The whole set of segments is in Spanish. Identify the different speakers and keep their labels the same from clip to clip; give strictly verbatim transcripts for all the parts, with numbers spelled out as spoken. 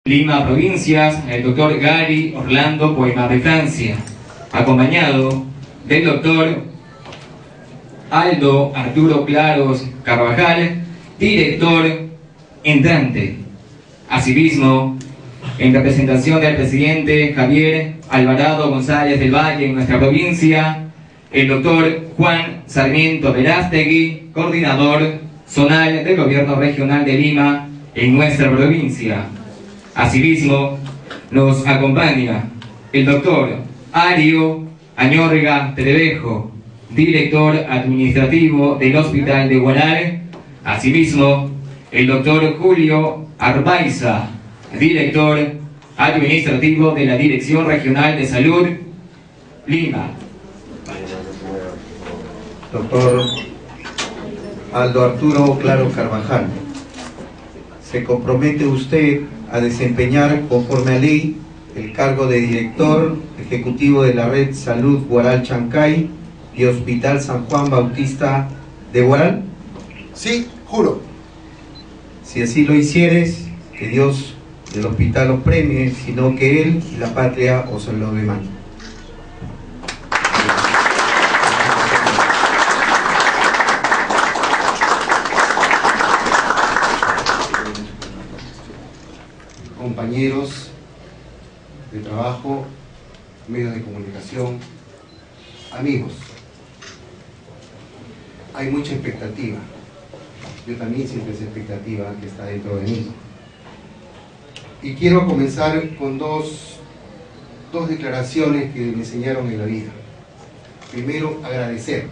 Speaker 1: Lima, provincias, el doctor Gary Orlando Poema de Francia, acompañado del doctor Aldo Arturo Claros Carvajal, director entrante. Asimismo, en representación del presidente Javier Alvarado González del Valle en nuestra provincia, el doctor Juan Sarmiento Verástegui, coordinador zonal del Gobierno Regional de Lima en nuestra provincia. Asimismo, nos acompaña el doctor Ario Añorga Trevejo, director administrativo del Hospital de Huaral. Asimismo, el doctor Julio Arbaiza, director administrativo de la Dirección Regional de Salud, Lima.
Speaker 2: Doctor Aldo Arturo Claro Carvajal, ¿se compromete usted a desempeñar conforme a ley el cargo de director ejecutivo de la Red Salud Huaral Chancay y Hospital San Juan Bautista de Huaral?
Speaker 3: Sí, juro.
Speaker 2: Si así lo hicieres, que Dios del hospital os premie, sino que Él y la patria os lo demanden.
Speaker 3: Compañeros de trabajo, medios de comunicación, amigos, hay mucha expectativa. Yo también siento esa expectativa que está dentro de mí. Y quiero comenzar con dos, dos declaraciones que me enseñaron en la vida. Primero, agradecer,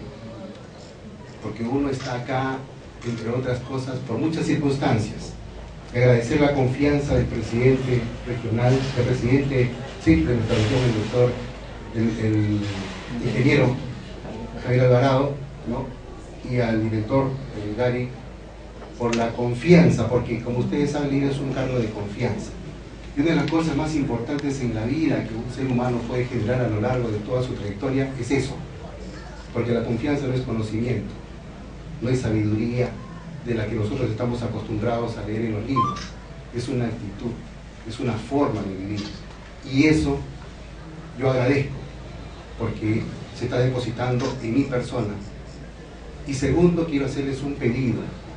Speaker 3: porque uno está acá, entre otras cosas, por muchas circunstancias. Agradecer la confianza del presidente regional, del presidente, sí, de nuestra región, el doctor, el, el ingeniero Javier Alvarado, ¿no? Y al director eh, Gary, por la confianza, porque como ustedes saben, Lima es un cargo de confianza. Y una de las cosas más importantes en la vida que un ser humano puede generar a lo largo de toda su trayectoria es eso, porque la confianza no es conocimiento, no es sabiduría de la que nosotros estamos acostumbrados a leer en los libros, es una actitud, es una forma de vivir, y eso yo agradezco porque se está depositando en mi persona. Y segundo, quiero hacerles un pedido,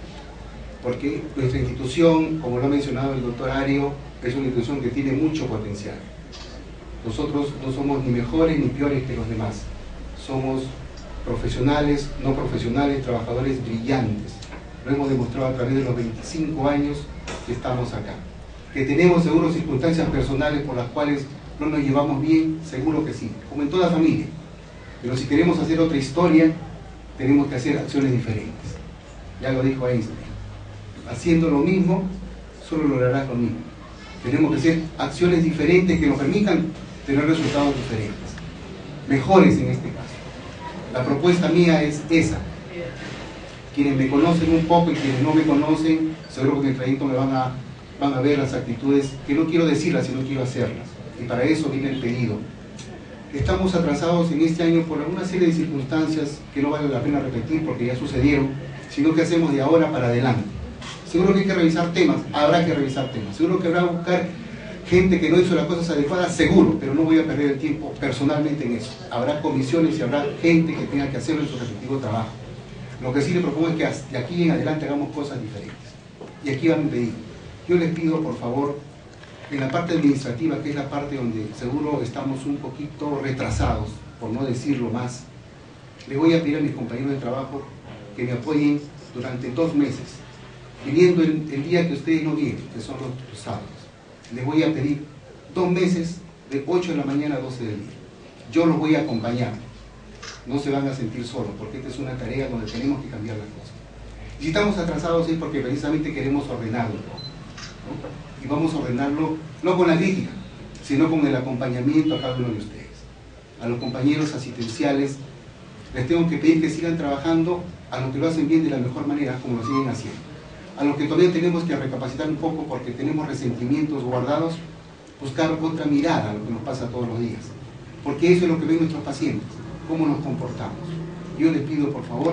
Speaker 3: porque nuestra institución, como lo ha mencionado el doctor Ario, es una institución que tiene mucho potencial. Nosotros no somos ni mejores ni peores que los demás, somos profesionales, no profesionales, trabajadores brillantes. Lo hemos demostrado a través de los veinticinco años que estamos acá. Que tenemos seguro circunstancias personales por las cuales no nos llevamos bien, seguro que sí, como en toda familia. Pero si queremos hacer otra historia, tenemos que hacer acciones diferentes. Ya lo dijo Einstein. Haciendo lo mismo, solo lograrás lo mismo. Tenemos que hacer acciones diferentes que nos permitan tener resultados diferentes. Mejores en este caso. La propuesta mía es esa. Quienes me conocen un poco y quienes no me conocen, seguro que en el trayecto me van a, van a ver las actitudes que no quiero decirlas, sino quiero hacerlas. Y para eso viene el pedido. Estamos atrasados en este año por alguna serie de circunstancias que no vale la pena repetir porque ya sucedieron, sino que hacemos de ahora para adelante. Seguro que hay que revisar temas, habrá que revisar temas. Seguro que habrá que buscar gente que no hizo las cosas adecuadas, seguro, pero no voy a perder el tiempo personalmente en eso. Habrá comisiones y habrá gente que tenga que hacerlo en su respectivo trabajo. Lo que sí le propongo es que de aquí en adelante hagamos cosas diferentes. Y aquí va mi pedido. Yo les pido, por favor, en la parte administrativa, que es la parte donde seguro estamos un poquito retrasados, por no decirlo más, les voy a pedir a mis compañeros de trabajo que me apoyen durante dos meses, viniendo el, el día que ustedes no vienen, que son los, los sábados. Les voy a pedir dos meses de ocho de la mañana a doce del día. Yo los voy a acompañar. No se van a sentir solos, porque esta es una tarea donde tenemos que cambiar las cosas. Y si estamos atrasados es porque precisamente queremos ordenarlo, ¿no? Y vamos a ordenarlo no con la crítica, sino con el acompañamiento a cada uno de ustedes. A los compañeros asistenciales les tengo que pedir que sigan trabajando, a los que lo hacen bien de la mejor manera, como lo siguen haciendo. A los que todavía tenemos que recapacitar un poco porque tenemos resentimientos guardados, buscar otra mirada a lo que nos pasa todos los días. Porque eso es lo que ven nuestros pacientes. Cómo nos comportamos. Yo les pido, por favor,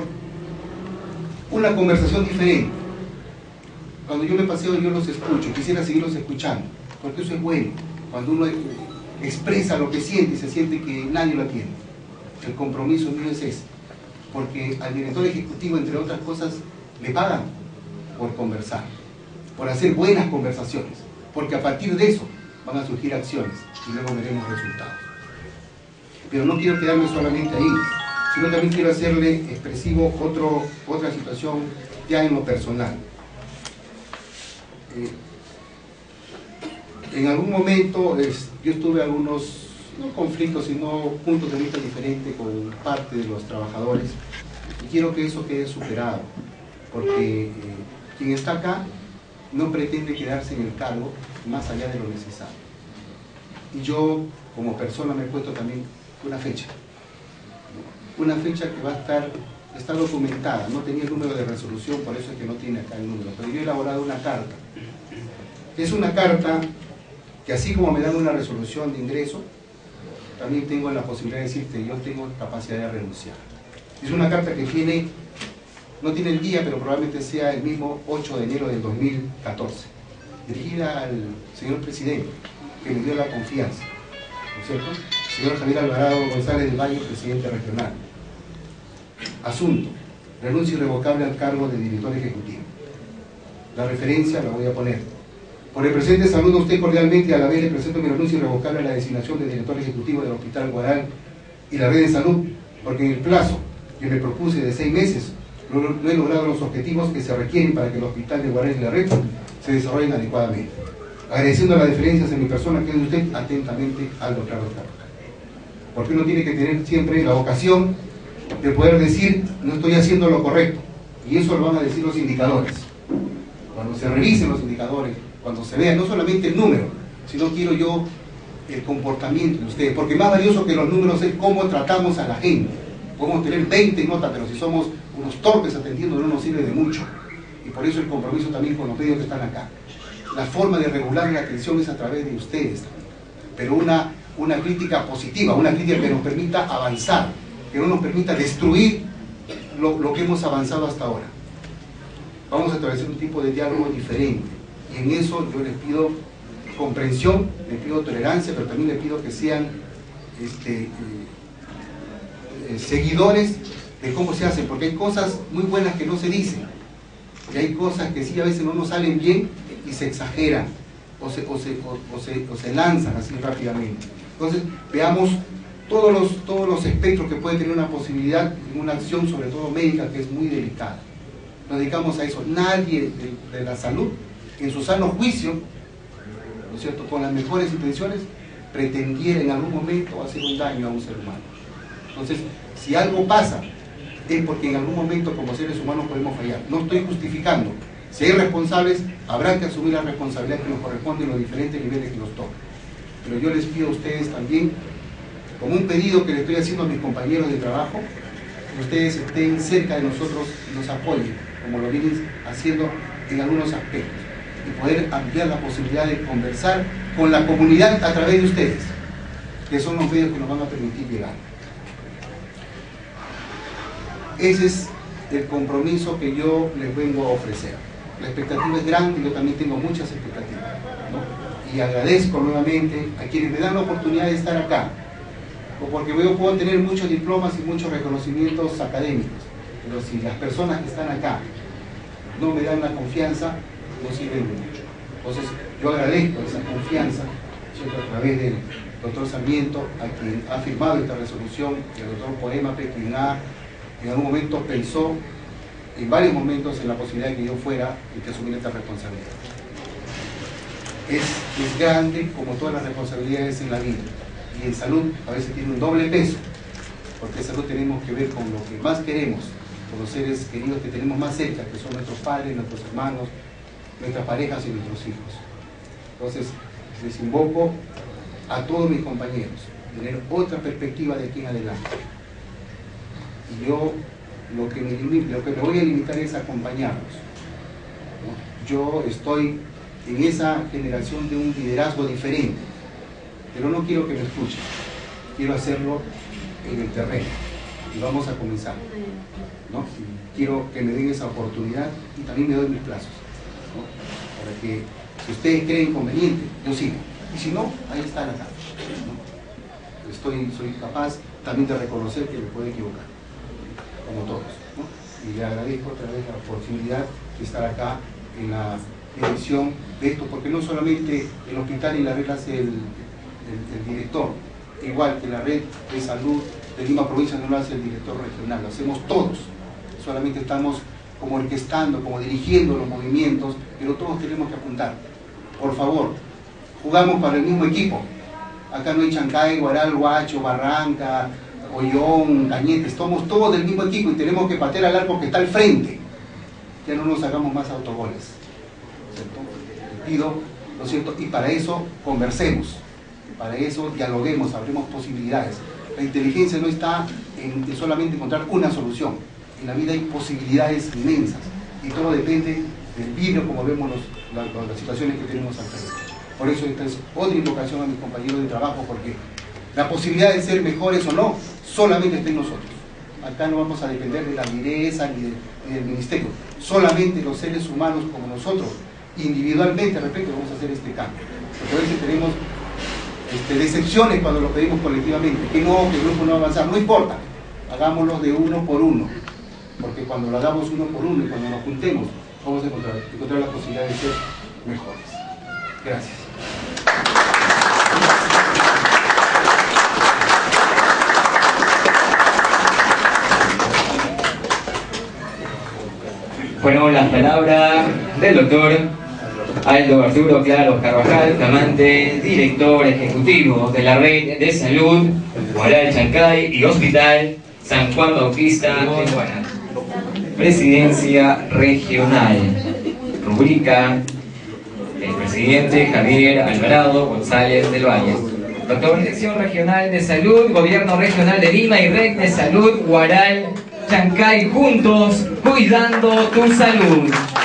Speaker 3: una conversación diferente. Cuando yo me paseo yo los escucho, quisiera seguirlos escuchando, porque eso es bueno, cuando uno expresa lo que siente y se siente que nadie lo atiende. El compromiso mío es ese, porque al director ejecutivo, entre otras cosas, le pagan por conversar, por hacer buenas conversaciones, porque a partir de eso van a surgir acciones y luego veremos resultados. Pero no quiero quedarme solamente ahí, sino también quiero hacerle expresivo otro, otra situación ya en lo personal. Eh, en algún momento es, yo estuve algunos, no conflictos, sino puntos de vista diferentes con parte de los trabajadores, y quiero que eso quede superado, porque eh, quien está acá no pretende quedarse en el cargo más allá de lo necesario. Y yo, como persona, me he puesto también una fecha, una fecha que va a estar, está documentada, no tenía el número de resolución, por eso es que no tiene acá el número, pero yo he elaborado una carta. Es una carta que, así como me dan una resolución de ingreso, también tengo la posibilidad de decirte, yo tengo capacidad de renunciar. Es una carta que tiene, no tiene el día, pero probablemente sea el mismo ocho de enero del dos mil catorce, dirigida al señor presidente, que me dio la confianza, ¿no es cierto? Señor Javier Alvarado González del Valle, presidente regional. Asunto: renuncia irrevocable al cargo de director ejecutivo. La referencia la voy a poner. Por el presente saludo a usted cordialmente y a la vez le presento mi renuncia irrevocable a la designación de director ejecutivo del Hospital Guaral y la red de salud, porque en el plazo que me propuse de seis meses no, no he logrado los objetivos que se requieren para que el Hospital de Guaral y la red se desarrollen adecuadamente. Agradeciendo las diferencias en mi persona, que es usted atentamente, Aldo Carlos Carvajal. Porque uno tiene que tener siempre la vocación de poder decir, no estoy haciendo lo correcto, y eso lo van a decir los indicadores. Cuando se revisen los indicadores, cuando se vea no solamente el número, sino quiero yo el comportamiento de ustedes, porque más valioso que los números es cómo tratamos a la gente. Podemos tener veinte notas, pero si somos unos torpes atendiendo no nos sirve de mucho, y por eso el compromiso también con los medios que están acá. La forma de regular la atención es a través de ustedes también, pero una, una crítica positiva, una crítica que nos permita avanzar, que no nos permita destruir lo, lo que hemos avanzado hasta ahora. Vamos a establecer un tipo de diálogo diferente, y en eso yo les pido comprensión, les pido tolerancia, pero también les pido que sean este, eh, eh, seguidores de cómo se hacen, porque hay cosas muy buenas que no se dicen, y hay cosas que sí a veces no nos salen bien y se exageran, o se, o se, o, o se, o se lanzan así rápidamente. Entonces, veamos todos los, todos los espectros que puede tener una posibilidad en una acción, sobre todo médica, que es muy delicada. Nos dedicamos a eso. Nadie de, de la salud, en su sano juicio, ¿no es cierto?, con las mejores intenciones, pretendiera en algún momento hacer un daño a un ser humano. Entonces, si algo pasa, es porque en algún momento como seres humanos podemos fallar. No estoy justificando. Si hay responsables, habrá que asumir la responsabilidad que nos corresponde en los diferentes niveles que nos tocan. Pero yo les pido a ustedes también, como un pedido que le estoy haciendo a mis compañeros de trabajo, que ustedes estén cerca de nosotros y nos apoyen, como lo vienen haciendo en algunos aspectos, y poder ampliar la posibilidad de conversar con la comunidad a través de ustedes, que son los medios que nos van a permitir llegar. Ese es el compromiso que yo les vengo a ofrecer. La expectativa es grande, yo también tengo muchas expectativas, ¿no? Y agradezco nuevamente a quienes me dan la oportunidad de estar acá, o porque yo puedo tener muchos diplomas y muchos reconocimientos académicos, pero si las personas que están acá no me dan la confianza, no sirven de mucho. Entonces yo agradezco esa confianza, ¿cierto?, a través del doctor Sarmiento, a quien ha firmado esta resolución, y el doctor Poemape, quien ha, en algún momento pensó, en varios momentos, en la posibilidad de que yo fuera el que asumiera esta responsabilidad. Es, es grande, como todas las responsabilidades en la vida, y en salud a veces tiene un doble peso, porque en salud tenemos que ver con lo que más queremos, con los seres queridos que tenemos más cerca, que son nuestros padres, nuestros hermanos, nuestras parejas y nuestros hijos. Entonces, les invoco a todos mis compañeros a tener otra perspectiva de aquí en adelante. Y yo lo que me, lo que me voy a limitar es acompañarlos, ¿no? Yo estoy en esa generación de un liderazgo diferente, pero no quiero que me escuchen, quiero hacerlo en el terreno, y vamos a comenzar, ¿no? Quiero que me den esa oportunidad, y también me doy mis plazos, ¿no?, para que Si ustedes creen conveniente, yo sigo. Y si no, ahí está la carta, ¿no? Estoy, soy capaz también de reconocer que me puedo equivocar, como todos, ¿no? Y le agradezco otra vez la posibilidad de estar acá en la edición de esto, porque no solamente el hospital y la red hace el, el, el director, igual que la red de salud de Lima Provincia no lo hace el director regional, lo hacemos todos, solamente estamos como orquestando, como dirigiendo los movimientos, pero todos tenemos que apuntar. Por favor, jugamos para el mismo equipo. Acá no hay Chancay, Guaral, Huacho, Barranca, Ollón, Cañete, somos todos del mismo equipo y tenemos que patear al arco que está al frente. Ya no nos hagamos más autogoles, ¿cierto? Les pido, ¿no es cierto? Y para eso conversemos, para eso dialoguemos, abremos posibilidades. La inteligencia no está en, en solamente encontrar una solución. En la vida hay posibilidades inmensas y todo depende del vidrio, como vemos los, las, las situaciones que tenemos al frente. Por eso esta es otra invocación a mis compañeros de trabajo, porque la posibilidad de ser mejores o no solamente está en nosotros. Acá no vamos a depender de la direza ni, de, ni del ministerio, solamente los seres humanos como nosotros individualmente al respecto vamos a hacer este cambio, porque a veces tenemos este, decepciones cuando lo pedimos colectivamente, que no, que el grupo no va a avanzar, no importa, hagámoslo de uno por uno, porque cuando lo hagamos uno por uno y cuando nos juntemos vamos a encontrar, encontrar la posibilidad de ser mejores. Gracias.
Speaker 1: Bueno, las palabras del doctor Aldo Arturo Claros Carvajal, flamante director ejecutivo de la Red de Salud Guaral, Chancay y Hospital San Juan Bautista de Guaral. Presidencia Regional. Rubrica el presidente Javier Alvarado González del Valle. Doctor, Dirección Regional de Salud, Gobierno Regional de Lima y Red de Salud Guaral, Chancay, juntos, cuidando tu salud.